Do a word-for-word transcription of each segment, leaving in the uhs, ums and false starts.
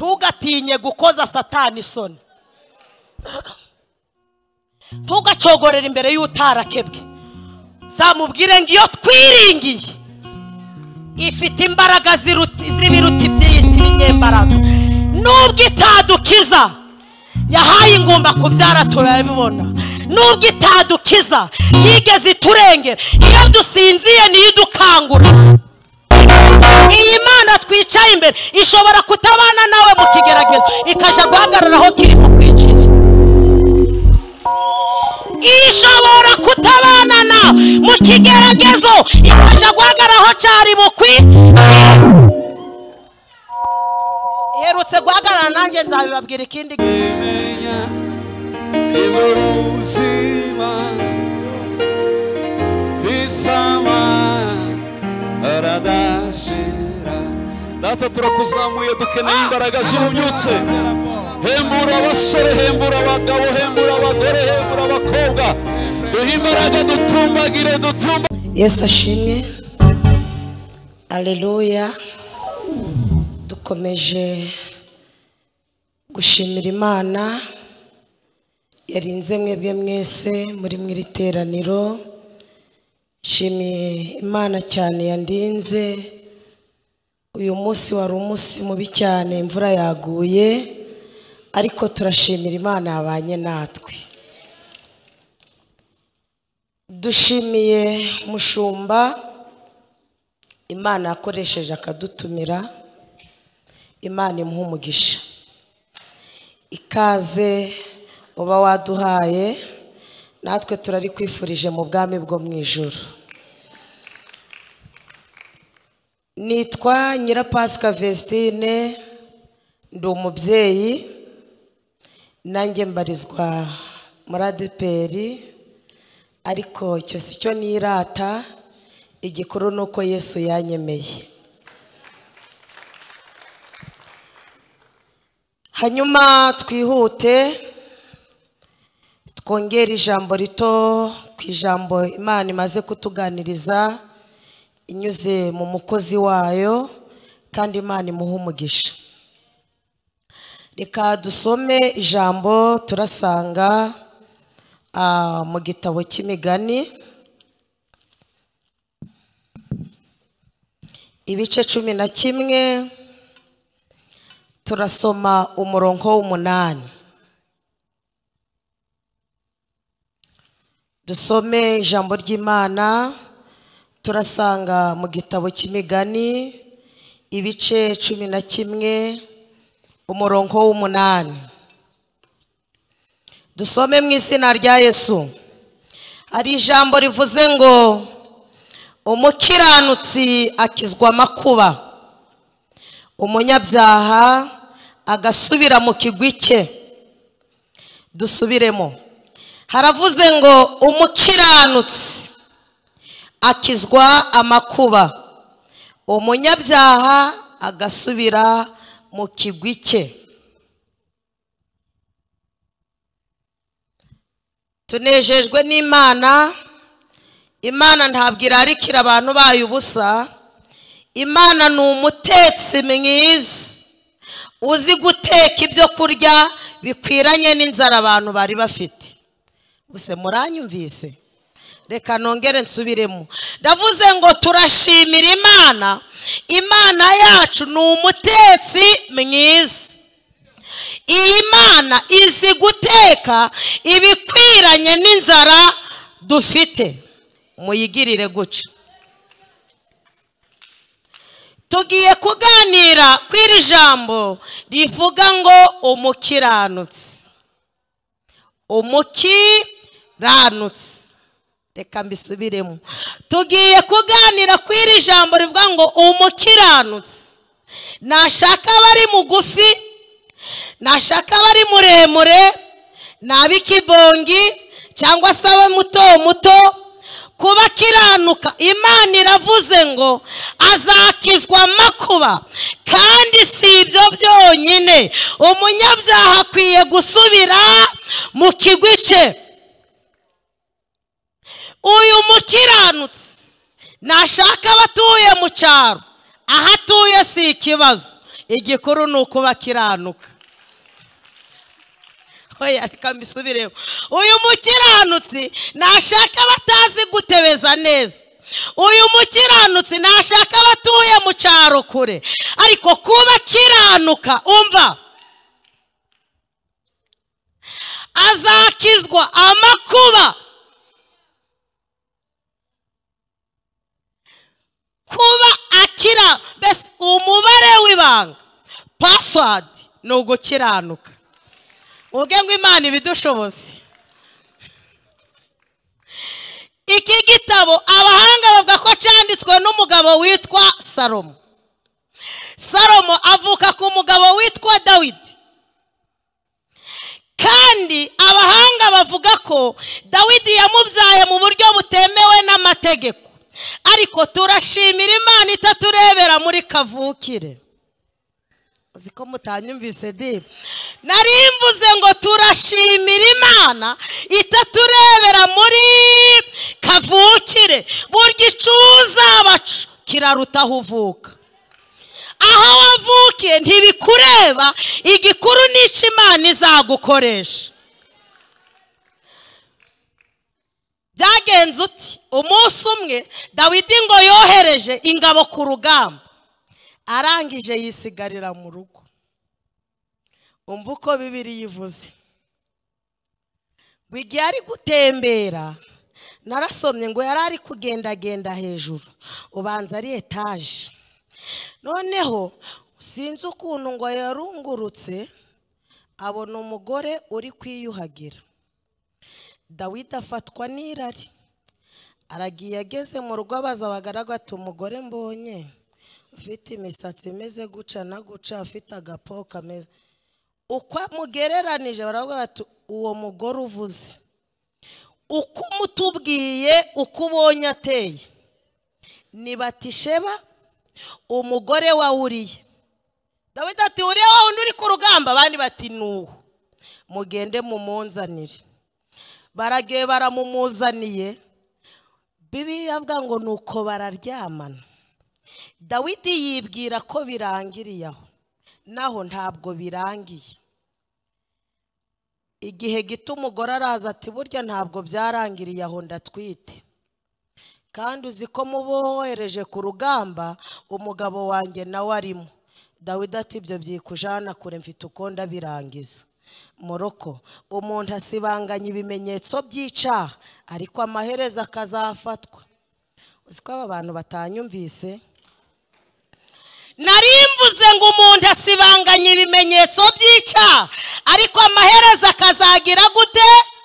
ntugatinye gukoza Satani isoni, ntugacogorera imbere y'utarakebwe. Zamubwire ngo iyo twiringiye ifite imbaraga z'ibiruti by'iyiti binyembaraga, nubwo itadukiza yahaye ingumba kubyara turabibona, nubwo itadukiza yigeze iturengera, iyo dusinziye niyo idukangura. Iyi Mana twicaye imbere ishobora kutabana nawe mu kigeragezo ikaja guhagarara aho kiri mu kwicira, ishobora kutabana na mu kigeragezo ikaja guhagarara aho cyari mu kwicira. Iherutse guhagarara nanjye nzabibabwira ikindi imenya ibuzima visama aradashira. Data turakuzamuye dukeneye imbaraga z'ububyutse. Hembura abasore, hembura abagabo, hembura abagore, hembura abakobwa, duhe imbaraga dutumbagire dutumba. Yesu ashimwe. Alleluia. Dukomeje gushimira Imana yarinze mwebwe mwese muri mwiri teraniro. Shimiye Imana cyane yandinze. Uyu munsi wari umunsi mubi cyane, imvura yaguye, ariko turashimira Imana yabanye natwe. Dushimiye mushumba Imana yakoresheje akadutumira. Imana imuha umugisha. Ikaze uba waduhaye, natwe turari kwifurije mu bwami bwo mu ijuru. Nitwa Nyirapasika Vestine, ndi umubyeyi, nanjye mbarizwa muri A D P R, ariko icyo si cyo nirata, igikuru nuko Yesu yanyemeye. Hanyuma twihute twongera ijambo rito ku ijambo Imana imaze kutuganiriza inyuze mu mukozi wayo, kandi Imana imuha umugisha. Reka dusome ijambo turasanga uh, mu gitabo cy'Imigani ibice cumi na kimwe, turasoma umurongo w'umunani. Dusome ijambo ry'Imana turasanga mu gitabo cy'Imigani ibice cumi na kimwe umurongo w'umunani. Dusome mu izina rya Yesu. Hari ijambo rivuze ngo umukiranutsi akizwa amakuba, umunyabyaha agasubira mu kigwi cye. Dusubiremo. Haravuze ngo umukiranutsi akizwa amakuba, umunyabyaha agasubira mu kigwi cye. Tunejejwe n'Imana. Imana ntabwo irarikira abantu bayo ubusa. Imana ni umutetsi mwiza uzi guteka ibyo kurya bikwiranye n'inzara abantu bari bafite. Buse muranyumvise? Reka nongere nsubiremo. Ndavuze ngo turashimira Imana. Imana yacu ni umutetsi mwiza. Iyi Mana izi guteka ibikwiranye n'inzara dufite. Muyigirire guca. Tugiye kuganira kw'iri jambo rivuga ngo umukiranutsi. Umukiranutsi. Reka mbisubiremo. Tugiye kuganira kw'iri jambo rivuga ngo umukiranutsi. Nashaka bari mugufi, nashaka bari muremure, nabikibongi cyangwa se abe muto muto, kuba kiranuka Imana iravuze ngo azakizwa amakuba. Kandi si ibyo byonyine, umunyabyaha akwiye gusubira mu kigwi cye. Uyu mukiranutsi nashaka abatuye mu cyaro, aho atuye si ikibazo, igikuru ni ukuba kiranuka. Oya reka mbisubiremo. Uyu mukiranutsi nashaka batazi gutebeza neza. Uyu mukiranutsi nashaka batuye mu cyaro kure, ariko kuba kiranuka umva azakizwa amakuba. Kuba akira bese umubare w'ibanga password ni ugukiranuka. Uge ngo Imana ibidushoboze. Iki gitabo abahanga bavuga ko cyanditswe n'umugabo witwa Salomo. Salomo avuka ku mugabo witwa Dawidi. Kandi abahanga bavuga ko Dawidi yamubyaye mu buryo butemewe n'amategeko. Ariko turashimira Imana itaturebera muri kavukire. Uziko mutanyumvise dibe. Nari mvuze ngo turashimira Imana itaturebera muri kavukire. Burya icuza bacu kiraruta uvuka. Aho wavukiye ntibikureba, igikuru n'icyo Imana izagukoresha. Byagenze uti umunsi umwe Dawidi ngo yohereje ingabo ku rugamba, arangije yisigarira mu rugo. Umva uko Bibiliya ivuze. Wigiye ari gutembera, narasomye ngo yari ari kugendagenda hejuru, ubanza ari etaje. Noneho sinzi ukuntu ngo yarungurutse abona umugore uri kwiyuhagira. Dawidi afatwa n'irari, aragiye ageze mu rugo abaza abagaragu ati umugore mbonye ufite imisatsi imeze guca na guca, afite agapo kameze uko mugereranije. Baravuga bati uwo mugore uvuze uko mutubwiye uko ubonye ateye ni Batisheba umugore wa Uriya. Dawidi ati Uriya wa undi uri ku rugamba? Abandi bati nuwo. Mugende mumunzanire. Baragiye baramumuzaniye. Bibiliya avuga ngo nuko bararyamana. Dawidi yibwira ko birangiriye aho, naho ntabwo birangiye. Igihe gito umugore araza ati burya ntabwo byarangiriye aho, ndatwite. Kandi uzi ko mubohereje ku rugamba umugabo wanjye nawe arimo. Dawidi ati ibyo byikujana kure, mfite uko ndabirangiza. Moroko umuntu asibanganya ibimenyetso by'icyaha, ariko amaherezo akazafatwa. Uzi ko aba bantu batanyumvise. Nari mvuze ngo umuntu asibanganya ibimenyetso by'icyaha, ariko amaherezo akazagira gute?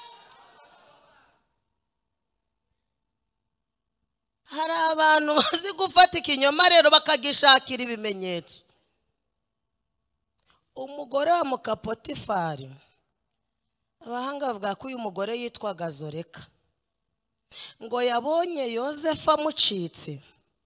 Hari abantu bazi gufata ikinyoma rero bakagishakira ibimenyetso. Umugore wa Mukapotifari, abahanga bavuga ko uyu mugore yitwaga Zoreka, ngo yabonye Yosefu amucitse,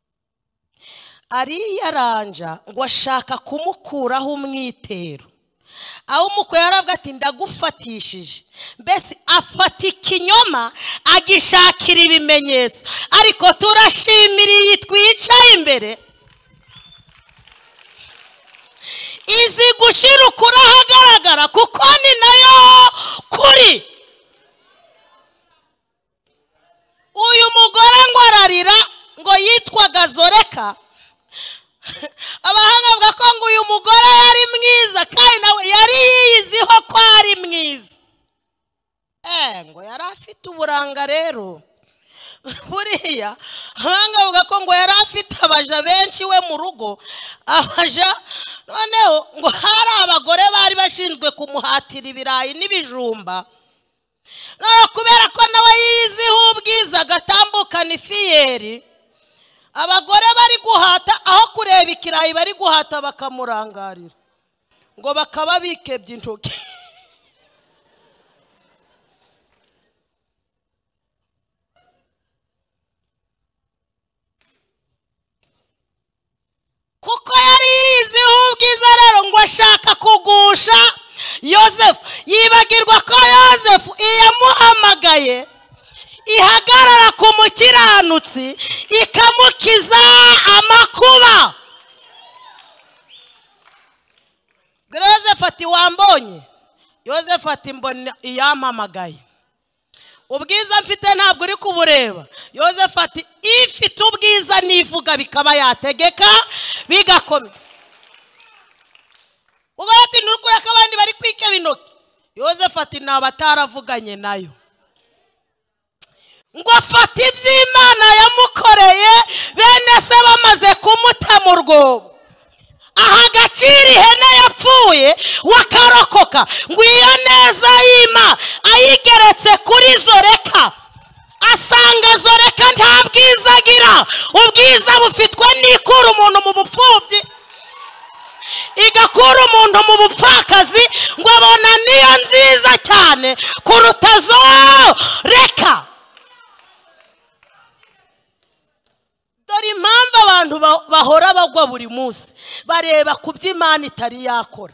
ariyaranja ngo ashaka kumukuraho umwitero. Aho umukwe yaravuga ati ndagufatishije. Mbese afata ikinyoma agishakira ibimenyetso. Ariko turashimira iyi twicaye imbere, izi gushira ukuri ahagaragara, kuko ni nayo kuri. Uyu mugore ngo ararira, ngo yitwaga Zoreka. Abahanga bavuga ko ngo uyu mugore yari mwiza, kandi nawe yari yiyiziho ko ari mwiza. Eh ngo yari afite uburanga rero. Buriya abahanga bavuga ko ngo yari afite abaja benshi we mu rugo. Abaja noneho ngo hari abagore bari bashinzwe kumuhatira ibirayi n'ibijumba. None kubera ko nawe yiyiziho ubwiza agatambukana ifiyeri, abagore bari guhata aho kureba ikirayi bari guhata bakamurangarira, ngo bakaba bikebye intoki. Kuko yari yiziho ubwiza rero ngo ashaka kugusha Yosefu, yibagirwa ko Yosefu iyamuhamagaye ihagarara ku mukiranutsi ikamukiza amakuba. Yozefu ati wambonye? Yozefu ati mbona iyampamagaye. Ubwiza mfite ntabwo uri kubureba. Yozefu ati ifite ubwiza nivuga bikaba yategeka bigakomera. Ubwo ati nurukure ko abandi bari kwike binoki. Yozefu ati nabataravuganye nayo. Ngo afata iby'Imana yamukoreye bene se bamaze kumuta mu rwobo. Aha agaciro ihene yapfuye wakarokoka ngo iyo neza y'Imana ayigeretse kuri Zoreka asanga Zoreka nta bwiza agira. Ubwiza bufitwe n'ikura umuntu mu bupfubyi igakura umuntu mu bupfakazi ngo abona niyo nziza cyane kuruta Zoreka. Dore impamvu abantu bahora bagwa buri munsi bareba ku by'Imana itari yakora.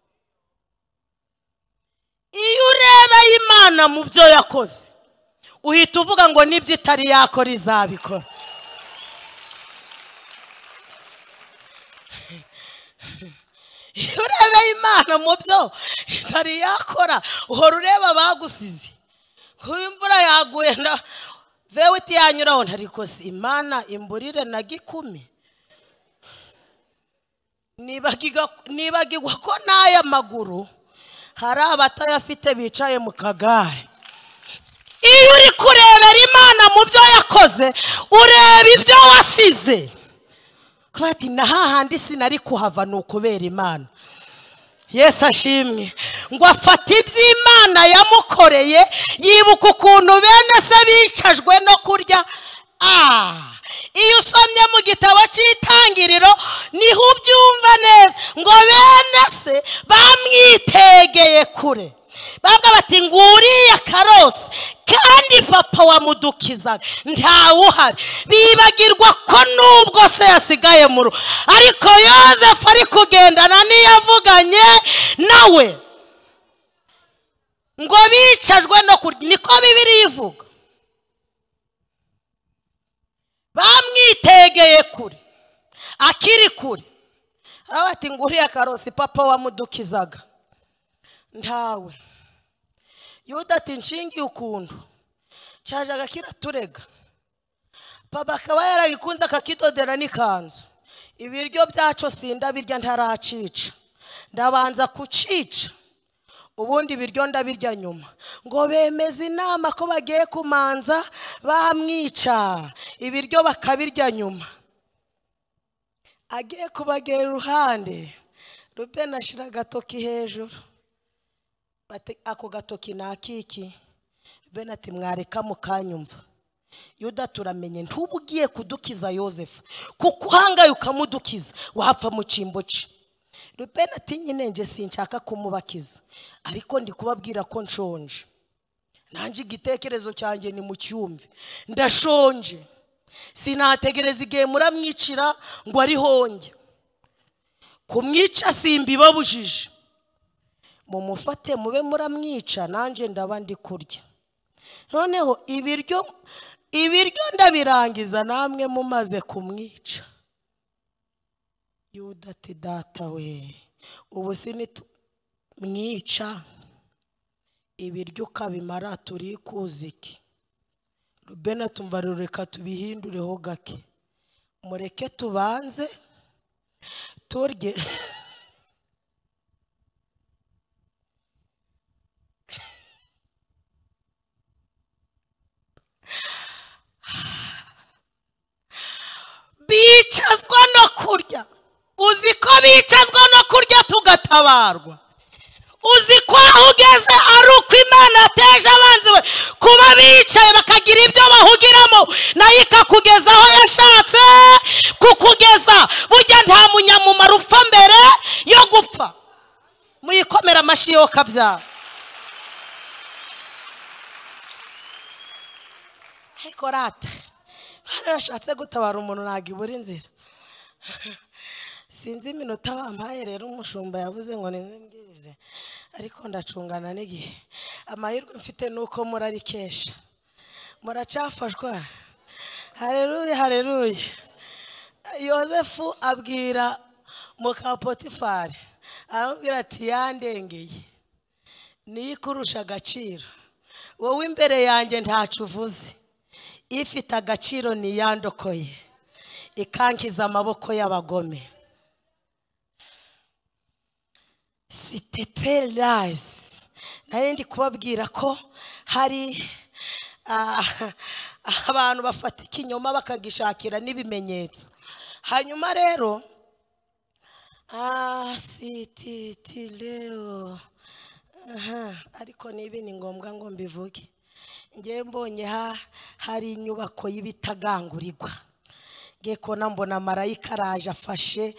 Iyo ureba Imana mu byo yakoze uhita uvuga ngo nibyo itari yakora izabikora. Iyo ureba Imana mu byo itari yakora uhora ureba bagusize. Imvura yaguye na vewiti yanyuraho ntariko si Imana imburire na gikumi. Nibagirwa ko n'aya maguru hari abatayafite bicaye mu kagare. Iyo uri kurebera Imana mu byo yakoze ureba ibyo wasize. Kwati na hahandi sinari kuhava n'ukubera Imana. Yesu ashimwe. Ngo afata iby'Imana yamukoreye yibuka ukuntu bene se bicajwe no kurya. Ah, iyo usomye mu gitabo cy'Itangiriro niho ubyumva neza ngo bene se bamwitegeye kure. Babwa bati nguriya karosi kandi papa wamudukizaga ntawe uhari. Bibagirwa ko nubwo se yasigaye mu rugo ariko Yozefu ari kugendana n'iyavuganye nawe ngo bicajwe no kurya. Niko Bibiliya ivuga. Bamwitegeye kure akiri kure. Arabati nguriya karosi papa wamudukizaga ntawe. Yuda ati nshingiye ukuntu cyajaga kiraturega. Papa akaba yaragikunze akakidodera n'ikanzu. Ibiryo byacu sinda birya ntaracica. Ndabanza kucica ubundi biryo ndabirya nyuma. Ngo bemeze inama ko bagiye kumanza bamwica ibiryo bakabirya nyuma. Agiye kubagera iruhande Rubeni ashira agatoki hejuru. Bati ako gatoki nakiki. Rubeni ati mwareka mukanyumva. Yuda turamenye ntubugiye kudukiza Yozefu kuko uhangaye ukamudukiza wapfa mu cimbo ce. Rubeni ati nyine nje sinshaka kumubakiza ariko ndi kubabwira ko nshonje. Nanje igitekerezo cyanjye ni mu cyumve ndashonje. Sinategereza igihe muramwicira ngo ari honge. Kumwica simbibabujije. Mumufate mube muramwica nanje ndaba ndi kurya. Noneho ibiryo ibiryo ndabirangiza namwe mumaze kumwica. Yuda ati data we ubu sinitu mwica ibiryo kabimara turi kuziki. Rubeni atumva rureka tubihindureho gake. Mureke tubanze turye. Bicazwa no kurya. Uzi ko bicazwa no kurya tugatabarwa. Uzi ko ugeze ari uko Imana yateje abanzi we kuba bicaye bakagira ibyo bahugiramo nayo ikakugeza aho yashatse kukugeza. Burya nta munyamumaro upfa mbere yo gupfa. Muyikomera amashi yo kabyara. Ariko rata hano yashatse gutabara umuntu nagibura inzira. Sinzi iminota bampaye rero umushumba yavuze ngo nimbwirize ariko ndacungana n'igihe. Amahirwe mfite nuko murarikesha muracafashwa. Haleluya haleluya. Yozefu abwira muka Potifari arambwira ati yandengeye niyo ikurusha agaciro, wowe imbere yanjye ntacu uvuze, ifite agaciro ni yandokoye ikankiza amaboko y'abagome. C'était très nice. Nari ndi kubabwira ko hari abantu bafata ikinyoma bakagishakira n'ibimenyetso. Hanyuma rero ah siti leo aha ariko nibi ni ngombwa ngo mbivuge. Ngiye mbonye ha hari inyubako y'ibitagangurirwa, ngiye kona mbona marayika araje afashe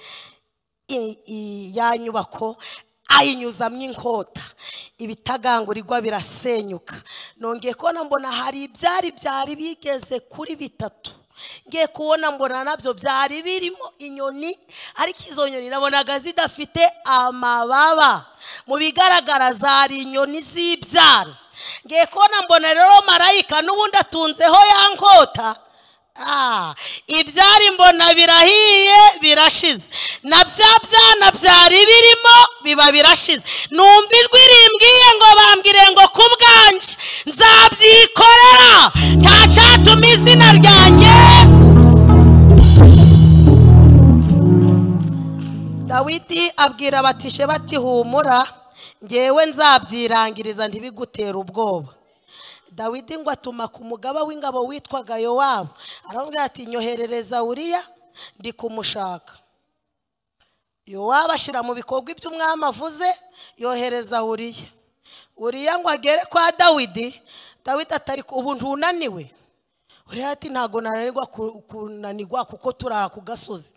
ya nyubako ayinyuzamwe inkota, ibitagangurirwa birasenyuka. Nongeye kona mbona hari ibyari byari bigeze kuri bitatu, ngiye kubona mbona nabyo byari birimo inyoni, ariko izo nyoni nabonaga zidafite amababa, mu bigaragara zari inyoni z'ibyana. Ngiye kubona mbona rero marayika n'ubundi atunzeho ya nkota. Ah, ibyari mbona birahiye birashize, na bya byana byari birimo biba birashize. Numva ijwi rimbwiye ngo bambwire ngo kubwanje nzabyikorera, ntacatuma izina ryanjye. Dawidi abwira batishe bati humura, ngewe nzabyirangiriza ntibigutera ubwoba. Dawidi ngo atuma ku mugaba w'ingabo witwaga Yowabu, aramubwira ati nyoherereza Uriya ndi kumushaka. Yowabu ashira mu bikorwa iby'umwami avuze, yohereza Uriya. Uriya ngo agere kwa Dawidi, Dawidi atari ubu ntunaniwe. Uriya ati ntago nananirwa kunanirwa kuko turara ku gasozi.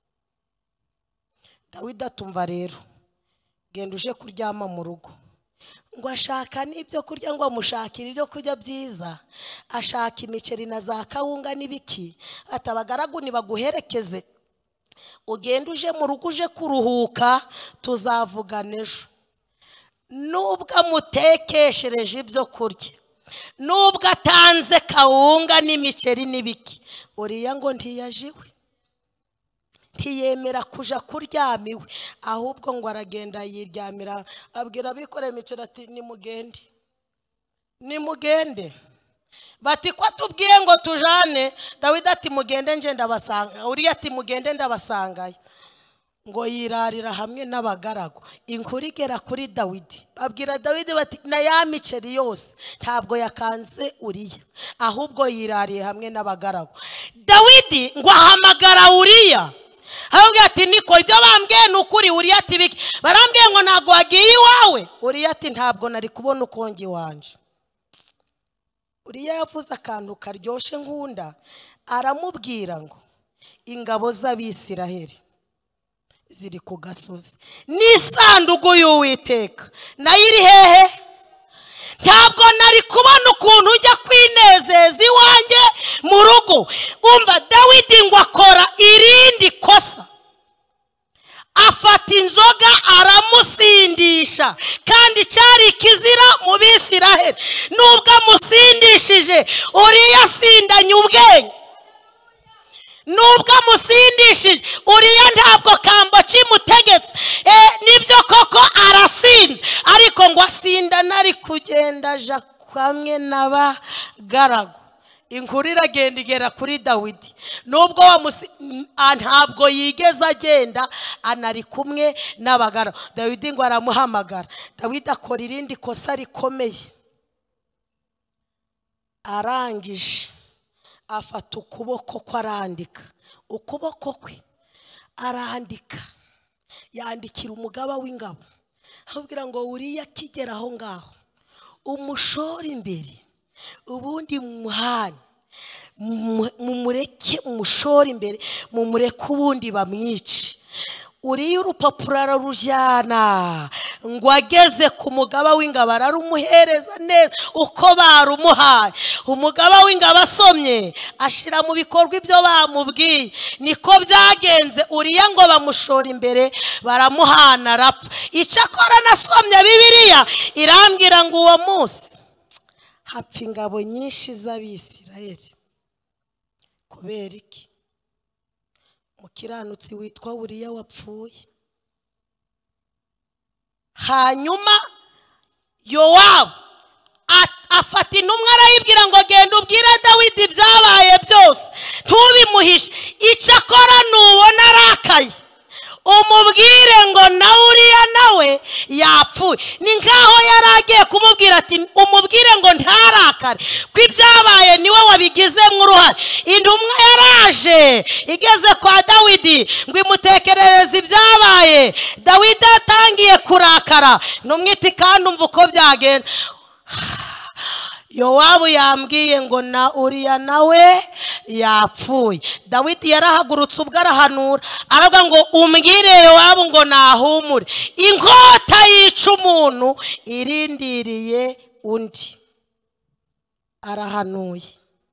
Dawidi atumva rero, genda uje kuryama mu rugo. Ngo ashaka n'ibyo kurya, ngo amushakira ibyo kurya byiza, ashaka imiceri na za kawunga n'ibiki. Atabagaragu nibaguherekeze ugenda uje mu rugo uje kuruhuka, tuzavugana ejo. Nubwo amutekeshereje ibyo kurya, nubwo atanze kawunga n'imiceri n'ibiki, Uriya ngo ntiyajiwe, ntiyemera kuja kuryamiwe, ahubwo ngo aragenda yiryamira. Abwira abikore imiceri ati nimugende nimugende. Bati ko tubwiye ngo tujane. Dawidi ati mugende nje ndabasanga. Uriya ati mugende ndabasangayo. Ngo yirarira hamwe n'abagaragu. Inkuru igera kuri Dawidi, babwira Dawidi bati na ya miceri yose ntabwo yakanze Uriya, ahubwo yirariye hamwe n'abagaragu. Dawidi ngo ahamagara Uriya, ahubwo ati niko ibyo bambwiye n'ukuri. Uriya ati biki? Barambwiye ngo ntago wagiye iwawe. Uriya ati ntabwo nari kubona ukongi wanje. Uriya yavuze akantu karyoshe nkunda, aramubwira ngo ingabo z'Abisiraheli ziri ku gasozi, n'isanduku y'Uwiteka nayo iri hehe? Ntabwo nari kubona ukuntu ujya kwinezeza iwanjye mu rugo. Umva Dawidi ngo akora irindi kosa, afata inzoga aramusindisha, kandi cyari kizira mu Bisiraheli. Nubwo amusindishije, Uriya asindanye ubwenge. Nubwo amusindishije, Uriya ntabwo kambo kimutegetse. Eh, nibyo koko arasinze, ariko ngo asindana ari kugenda aja kamwe n'abagaragu. Inkuru iragenda igera kuri Dawidi, nubwo wamusi ntabwo yigeze agenda, anari kumwe n'abagaragu. Dawidi ngo aramuhamagara. Dawidi akora irindi kosa rikomeye, arangije afata ukuboko ko arandika. Ukuboko kwe arandika, yandikira umugaba w'ingabo, abwira ngo Uriya akigera aho ngaho umushora imbere, ubundi muhane mumureke umushora imbere, mumureke ubundi bamwice. Uriya urupapuro ararujyana, ngo ageze ku mugaba w'ingabo ararumuhereza neza uko barumuhaye. Umugaba w'ingabo asomye, ashira mu bikorwa ibyo bamubwiye. Niko byagenze. Uriya ngo bamushora imbere, baramuhana arapfa. Icyakora nasomye Bibiliya irambwira ngo uwo munsi hapfa ingabo nyinshi z'Abisiraheli. Kubera iki? Umukiranutsi witwa Uriya wapfuye. hanyuma Yowabu afata intumwa arayibwira ngo genda ubwire Dawidi ibyabaye byose ntubimuhishe, icyo akora nubona arakaye umubwire ngo na Uriya nawe yapfuye. Ni nkaho yari agiye kumubwira ati umubwire ngo ntarakare ko ibyabaye niwe wabigizemo uruhare. Intumwa yaraje igeze kwa Dawidi ngo imutekerereze ibyabaye. Dawidi atangiye kurakara, numwiti kandi umva uko byagenda. Yowabu yambwiye ngo na Uriya nawe yapfuye. Dawidi yarahagurutse ubwo arahanura aravuga ngo umbwire Yowabu ngo nahumure, inkota yica umuntu irindiriye undi. Arahanuye.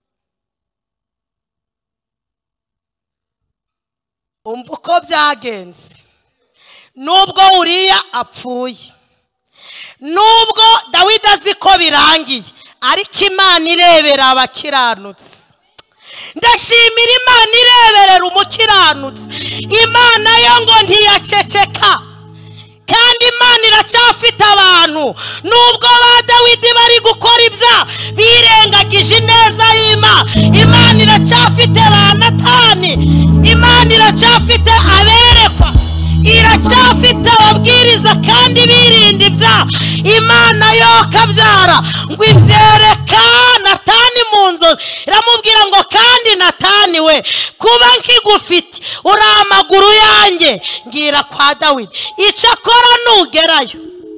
Umva uko byagenze. Nubwo Uriya apfuye, nubwo Dawidi azi ko birangiye, ariko Imana irebera abakiranutsi. Ndashimira Imana ireberera umukiranutsi. Imana yo ngo ntiyaceceka, kandi Imana iracyafite abantu. Nubwo ba Dawidi bari gukora ibya birengagije neza y'Imana, Imana iracyafite ba Natani, Imana iracyafite aberekwa, iracyafite ababwiriza kandi birinda ibyaha. Imana yo kabyara ngo ibyereka Natani mu nzozi, iramubwira ngo kandi Natani we kuba nkigufite uri amaguru yanjye ngira kwa Dawidi, icyo akora nugerayo.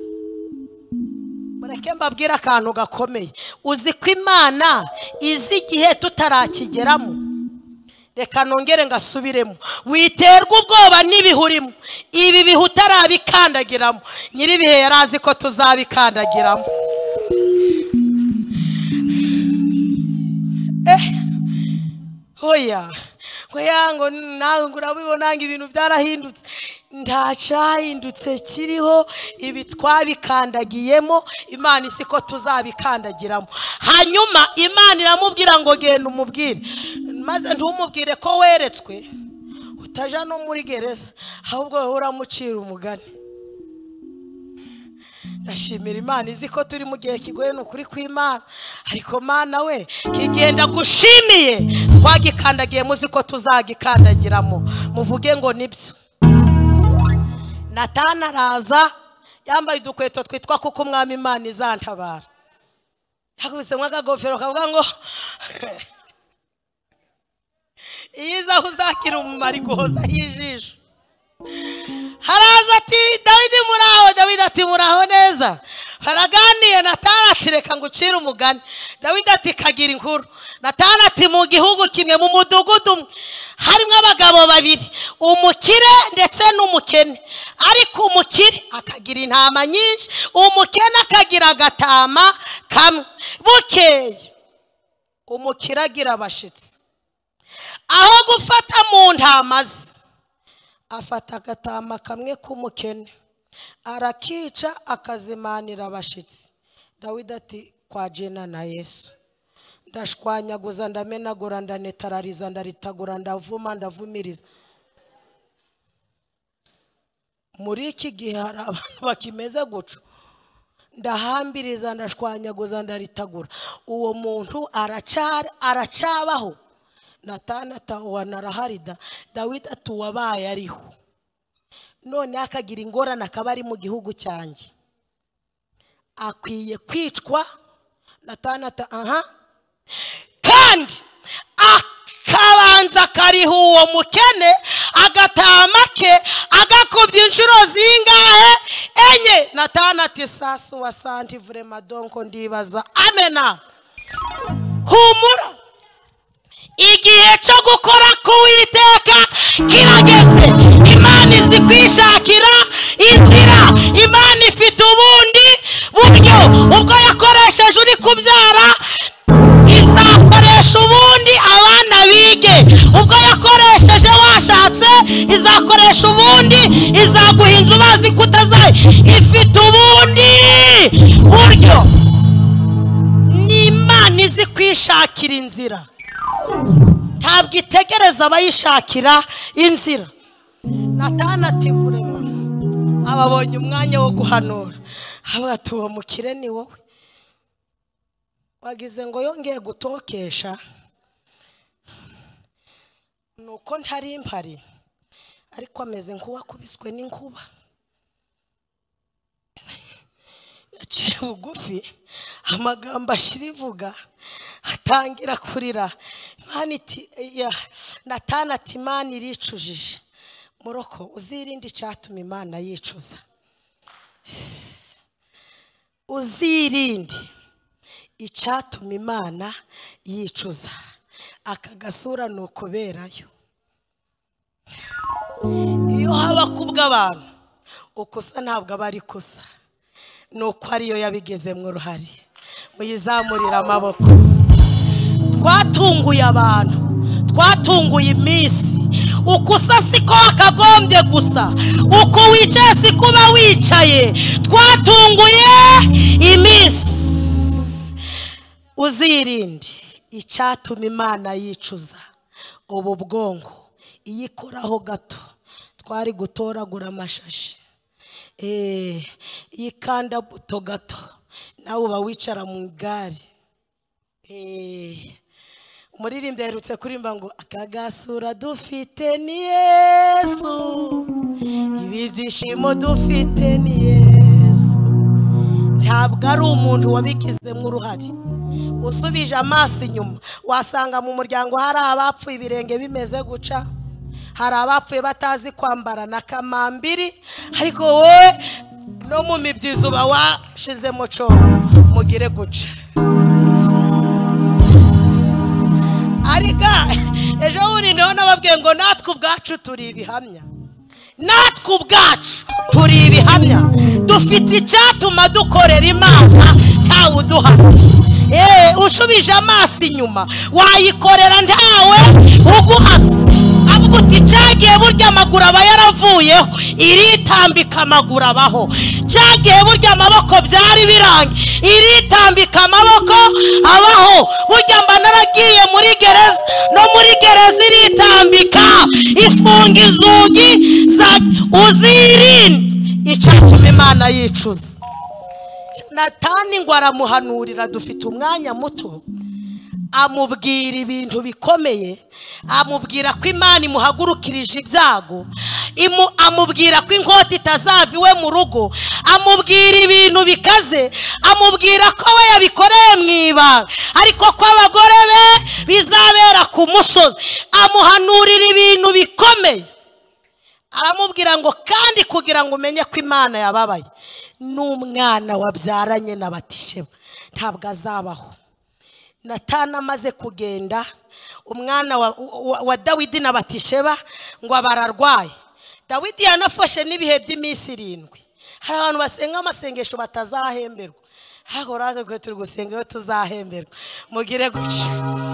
Mureke mbabwira akantu gakomeye, uzi ko Imana izi igihe tutarakigeramo. Reka nongere ngasubiremo, witerwa ubwoba n'ibihurimo. Ibi bihe utarabikandagiramo, nyiribihe yarazi ko tuzabikandagiramo. Eh, hoya hoya ngo nawe ngo urabibona ngo ibintu byarahindutse. Ndacyahindutse kiriho, ibi twabikandagiyemo, Imana isi ko tuzabikandagiramo. Hanyuma Imana iramubwira ngo genda umubwire, maze ntumubwire ko weretswe utaja no muri gereza, ahubwo wowe uramucira umugani. Ndashimira Imana izi ko turi mu gihe kigoye n'ukuri kw'Imana, ariko Mana we kigenda gushimiye twagikandagiye, muzi ko tuzagikandagiramo. Muvuge ngo nibyo. Natani araza yambaye udukweto twitwa kuko umwami Imana izantabara. Yakubise mwagagofero kavuga ngo iyiza uzakira umumari guhoza hijisho. Haraza ati Dawidi muraho, Dawidi ati muraho neza. Haraganiye Natani ati reka ngucire umugani. Dawidi ati kagira inkuru. Natani ati mu gihugu kimwe mu mudugudu harimo abagabo babiri, umukire ndetse n'umukene. Ariko umukire akagira intama nyinshi, umukene akagira agatama kamwe. Bukeye umukire agira abashitsi, aho gufata mu ntama ze afata agatama kamwe k'umukene arakica akazimanira abashitsi. Dawidi ati kwa jena na Yesu ndashwanyaguza ndamenagura ndanetarariza ndaritagura ndavuma ndavumiriza. Muri iki gihe hari abantu bakimeze guco, ndahambiriza ndashwanyaguza ndaritagura. Uwo muntu aracara aracabaho. Natani atawana araharida. Dawidi atuwabaye ariho, none akagira ingorane akaba ari mu gihugu cyanjye, akwiye kwicwa. Natani ata aha, kandi akabanza kariho uwo mukene agatama ke agakubye inshuro zingahe? Enye. Natani ati sasu wa santi vraiment donc ndibaza amena. Humura, igihe cyo gukora k'Uwiteka kirageze. Imana izi kwishakira inzira, Imana ifite ubundi buryo. Ubwo yakoresheje uri kubyara izakoresha ubundi abana bige, ubwo yakoresheje washatse izakoresha ubundi, izaguha inzu bazi kutazaye. Ifite ubundi buryo. Ni Imana izi kwishakira inzira, ntabwo itegereza abayishakira inzira. Natani ati vurema ababonye umwanya wo guhanura avuga ati uwo mukire ni wowe wagize ngo yongeye gutokesha nuko ntari impari ariko ameze nk'uwakubiswe n'inkuba yaciye bugufi amagambo ashirivuga atangira kurira Imana iti Natana ati Imana iricujije Muroko uzirinde icyatuma Imana yicuza uzirinde icyatuma Imana yicuza aka gasura nukuberayo iyo haba kubw'abantu ukusa ntabwo aba ari kusa nuko ariyo yabigezemo uruhari muyizamurira amaboko twatunguye abantu twatunguye iminsi ukusa siko akagombye gusa uko wicaye siko uba wicaye twatunguye iminsi uzirinde icyatuma Imana yicuza ubu bwongo iyikoraho gato twari gutoragura amashashi eh yikanda buto gato nawe uba wicara mu igare eh umuririmbyi aherutse kurimba ngo akagasura dufite ni Yesu ibi byishimo dufite ni Yesu ntabwo ari umuntu wabigizemo uruhari usubije amaso inyuma wasanga mu muryango hari abapfuye ibirenge bimeze guca hari abapfuye batazi kwambara na kamambiri ariko wowe no mu mibyizi uba washize mu cyo mugire guca ariga ejo bundi niho nababwiye ngo natwe ubwacu turi ibihamya natwe ubwacu turi ibihamya dufite icyatuma dukorera Imana ntawe uduhase eh ushubije amaso inyuma wayikorera ntawe uguhase avuga uti cyagiye burya amaguru aba yaravuyeho iritambika amaguru abaho cyagiye burya amaboko byari birangi iritambika amaboko abaho burya mba naragiye muri gereza no muri gereza iritambika ifunga inzugi za uzirinde icyatuma Imana yicuza Natani ngo aramuhanurira dufite umwanya muto amubwira ibintu bikomeye amubwira ko Imana imuhagurukirije ibyago imu amubwira ko inkota itazava iwe mu rugo amubwira ibintu bikaze amubwira ko we yabikoreye mwiba ariko ko abagore be bizabera ku musozi amuhanurira ibintu bikomeye aramubwira ngo kandi kugira ngo umenye ko Imana yababaye n'umwana wabyaranye na Batisheba ntabwo azabaho Natana amaze kugenda umwana wa, wa, wa Dawidi na Batisheba ngo abararwaye Dawidi yanafashe n'ibihe by'iminsi irindwi hari abantu basenga amasengesho batazahemberwa hagoraze ko turi gusenga yo tuzahemberwa mugire guca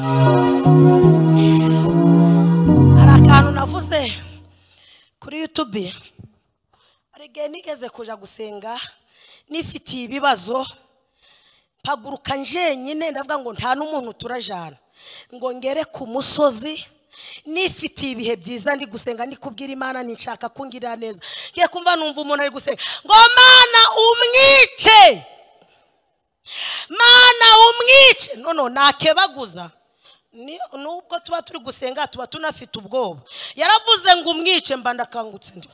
arakantu navuze kuri YouTube arige nigeze kuja gusenga nifitiye ibibazo paguruka njenyine ndavuga ngo nta n'umuntu turajana ngo ngere ku musozi nifitiye ibihe byiza ndi gusenga ndi kubwira Imana ninshaka kungirira neza ngiye kumva numva umuntu ari gusenga ngo Mana umwice Mana umwice nono nakebaguza nubwo tuba turi gusenga tuba tunafite ubwoba yaravuze ngo umwice mba ndakangutse ndi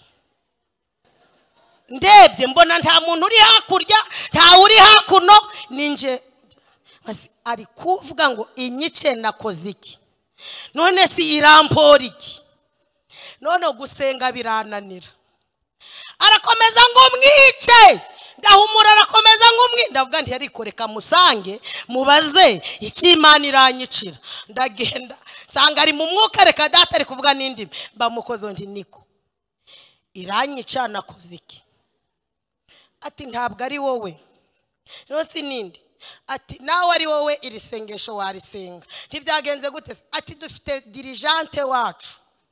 ndebye mbona nta muntu uri hakurya nta uri hakuno ninje ari kuvuga ngo inyice nakoze iki none si irampora iki none gusenga birananira arakomeza ngo umwice ndahumura arakomeza ngo umwi ndavuga nti ariko reka musange mubaze iki Imana iranyicira ndagenda nsanga ari mu mwuka reka data ari kuvuga n'indimi bamukozo nti niko iranyica nakoze iki ati ntabwo ari wowe no sinindi ati nawe ari wowe iri sengesho warisenga ntibyagenze gute ati dufite dirigente wacu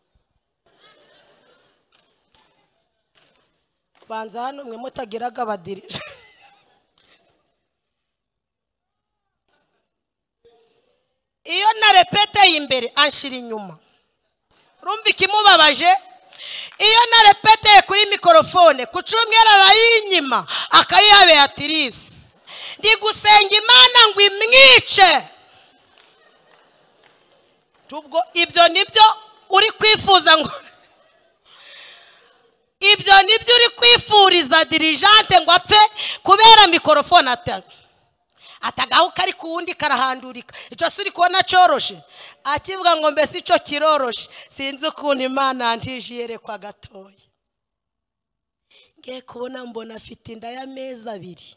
banza hano mwe mutagiraga abadirije iyo na repete imbere anshira inyuma rumva ikimubabaje iyo narepeteye kuri mikorofone ku cyumweru arayinyima akayiha Beatrice ndi gusenga Imana ngo imwice. Tubwo ibyo nibyo uri kwifuza ngo ibyo nibyo uri kwifuriza dirijante ngo apfe kubera mikorofone ata atagaho kari kuwundi karahandurika. Icyo suri kubona cyoroshe akivuga ngo mbese icyo kiroroshe sinzi ukuntu Imana yantije yerekwa gatoya. Ngiye kubona mbona afite inda y'amezi abiri.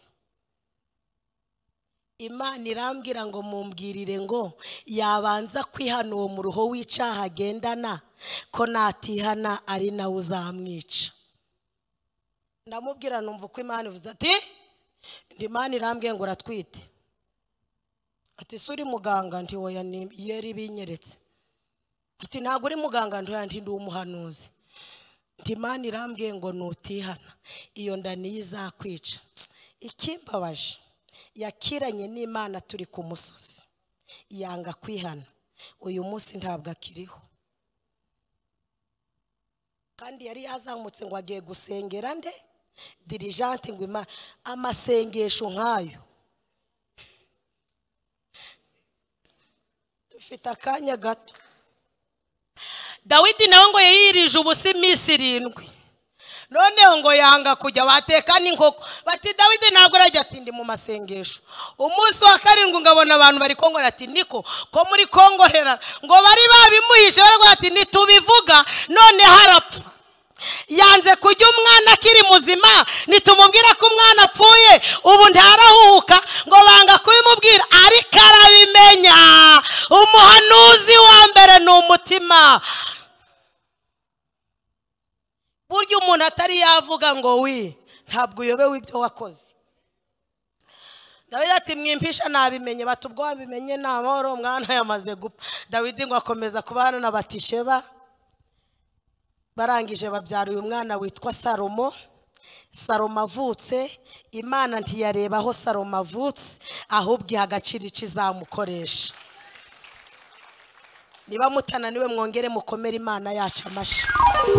Imana irambwira ngo mumbwirire ngo yabanza kwihana uwo mu ruho w'icyaha agendana ko natihana ari nawe uzamwica. Ndamubwira numva uko Imana ivuze ati ndi Imana irambwiye ngo ratwite. Ati suri muganga nti oya ni yeri binyeretse. Ati ntago uri muganga nti oya ndi umuhanuzi. Ndi Imana irambwiye ngo nutihana iyo nda niyo izakwica. Ikimbabaje yakiranye n'Imana turi ku musozi yanga kwihana uyu munsi ntabwo akiriho. Kandi yari yazamutse ngo agiye gusengera nde dirijante ngo Imana amasengesho nkayo. Dufite akanya gato. Dawidi nawe ngo yirije ubusa iminsi irindwi noneho ngo yanga kujya bateka n'inkoko. Bati Dawidi ntabwo arajya ati ndi mu masengesho. Umunsi wa karindwi ngabona abantu bari kongorera ati niko ko muri kongorera ngo bari babimuhishe baravuga ati nitubivuga none harapfa. Yanze kujya umwana akiri muzima nitumubwira ko umwana apfuye ubu ntarahuhuka ngo banga kubimubwira ariko arabimenya. Umuhanuzi wa mbere ni umutima. Burya umuntu atari yavuga ngo wi ntabwo uyobewe ibyo wakoze. Dawidi ati mwimpisha nabimenye. Batubwo wabimenye namoro umwana yamaze gupfa. Dawidi ngo akomeza kubana na Batisheba barangije babyara uyu mwana witwa Salomo. Salomo avutse Imana ntiyareba aho Salomo avutse ahubwo iha agaciro ikizamukoresha. Niba mutananiwe mwongere mukomere Imana yacu amashi.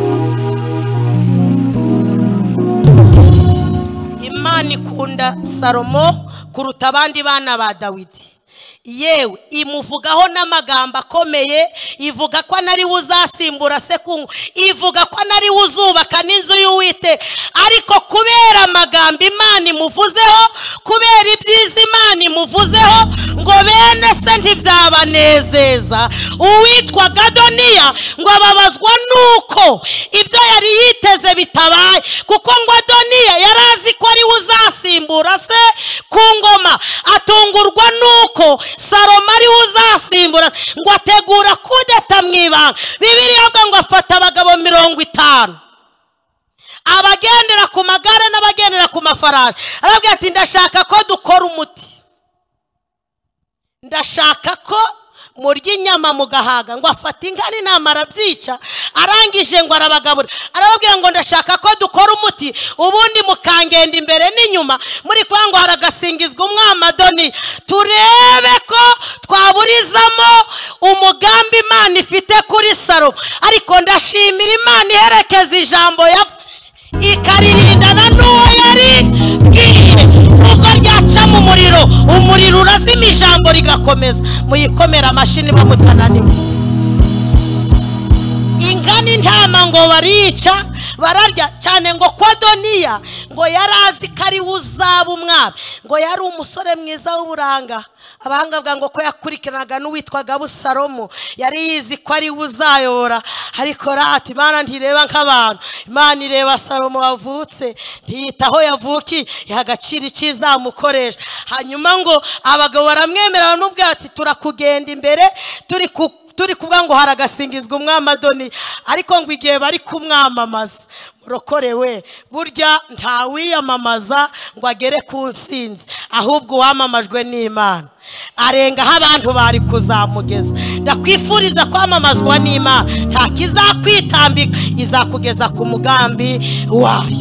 Imana ikunda Salomo kuruta abandi bana ba Dawidi. Yewe imuvugaho n'amagambo akomeye. Ivuga ko anari uzasimbura se kungu. Ivuga ko anari uzubaka n'inzu y'Uwiteka. Ariko kubera amagambo Imana imuvuzeho, kubera ibyiza Imana imuvuzeho ngo bene se ntibyabanezeza. Uwitwa Adoniya ngo ababazwa nuko ibyo yari yiteze bitabaye, kuko ngo Adoniya yarazi ko ari uzasimbura se ku ngoma. Atungurwa nuko Salomo ari uzasimbura ngo ategura kudeta mwibanga. Bibiliya ngo afata abagabo mirongo itanu abagendera ku magare n'abagendera ku mafarashi. Arabwira ati ndashaka ko dukora umuti, ndashaka ko murya inyama mugahaga. Ngo afata inka n'intama arabyica, arangije ngo arabagabura. Arababwira ngo ndashaka ko dukora umuti ubundi mukangenda imbere n'inyuma muri kwa ngo haragasingizwa umwami Adoniya, turebe ko twaburizamo umugambi Imana ifite kuri Salomo. Ariko ndashimira Imana iherekeza ijambo ya ikarindana n'uwo yari bwiye kuko ryaca mu muriro, umuriro urazima ijambo rigakomeza. Muyikomera amashini bamutananiwe. Inka n'intama ngo barica bararya cyane. Ngo kwa Adoniya ngo yarazi ko ari uzaba umwami. Ngo yari umusore mwiza w'uburanga. Abahanga bwa ngo ko yakurikiranaga n'uwitwaga Abusalomo, yari yizi ko ari uzayobora. Ariko rati Imana ntireba nk'abantu, Imana ireba Salomo wavutse, ntiyitaho yavuki, iha agaciro ikizamukoresha. Hanyuma ngo abagabo baramwemera n'ubwo ati turakugenda imbere turi ku turi kuvuga ngo haragasingizwa umwami Adoniya. Ariko ngo igihe bari kumwamamaza, murokorewe burya nta wiyamamaza ngo agere ku nsinzi, ahubwo uwamamajwe n'Imana arengaho abantu bari kuzamugeza. Ndakwifuriza kwamamazwa n'Imana, nta kizakwitambika, izakugeza ku mugambi wayo.